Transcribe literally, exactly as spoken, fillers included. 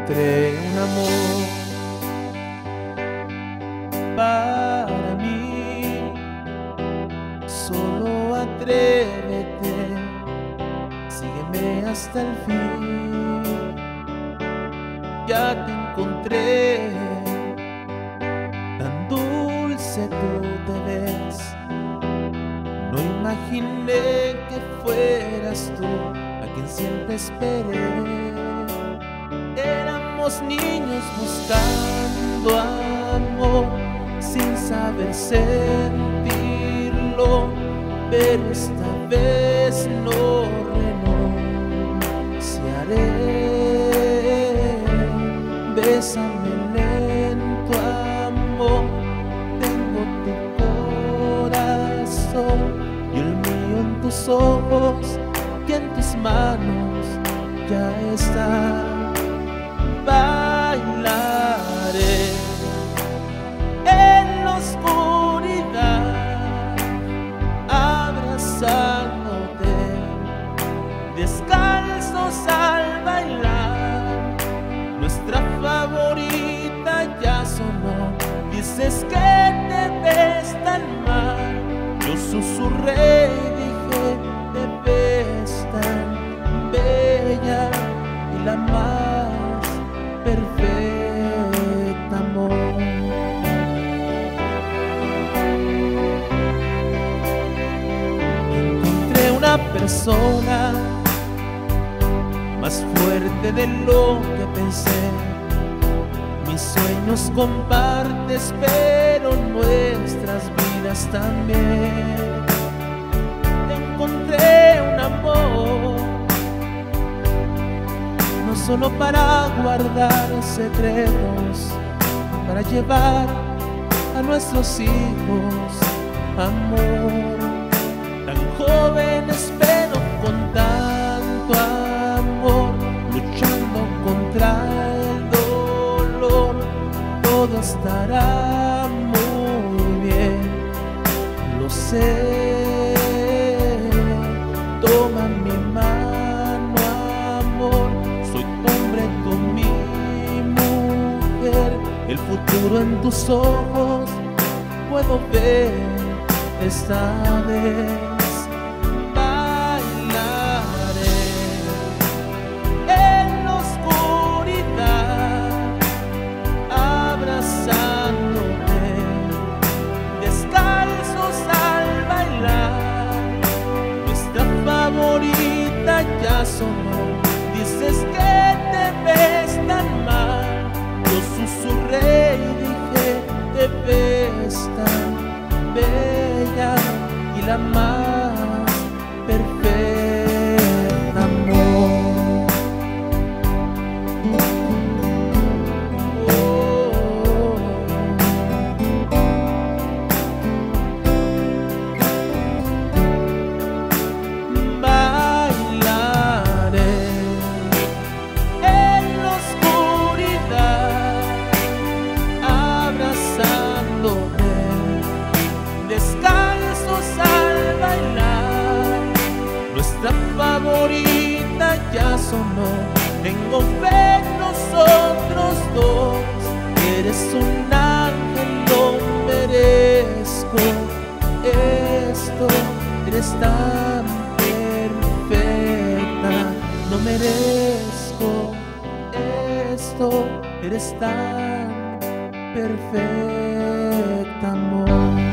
encontré un amor para mí. Solo atrévete, sígueme hasta el fin. Ya te encontré, tan dulce tú te ves. No imaginé que fueras tú a quien siempre esperé. Éramos niños buscando amor sin saber sentirlo, pero esta vez no renunciaré. Bésame lento, amor, tengo tu corazón y el mío en tus ojos, que en tus manos ya está. Bailaré en la oscuridad, abrazándote, descalzos al bailar. Nuestra favorita ya sonó. Dices que te ves tan mal, yo susurré y dije te ves tan bella y la más perfecta, amor. Encontré una persona más fuerte de lo que pensé. Mis sueños compartes, pero nuestras vidas también. Encontré un amor, no solo para guardar secretos, para llevar a nuestros hijos amor. Tan jóvenes pero con tanto amor, luchando contra el dolor. Todo estará muy bien, lo sé. Toma mi mano, amor, soy tu hombre, tú mi mujer. El futuro en tus ojos puedo ver esta vez. Bailaré en la oscuridad, abrazándote, descalzos al bailar. Nuestra favorita ya sonó. Dices que te ves tan mal, yo susurré y dije te ves tan bella y la más perfecta, amor. Bailaré en la oscuridad, abrazándote, descalzos al bailar. Nuestra favorita ya sonó. Tengo fe en nosotros dos. Eres un ángel, lo merezco. Esto, eres tan perfecta. No merezco esto, eres tan perfecta, amor.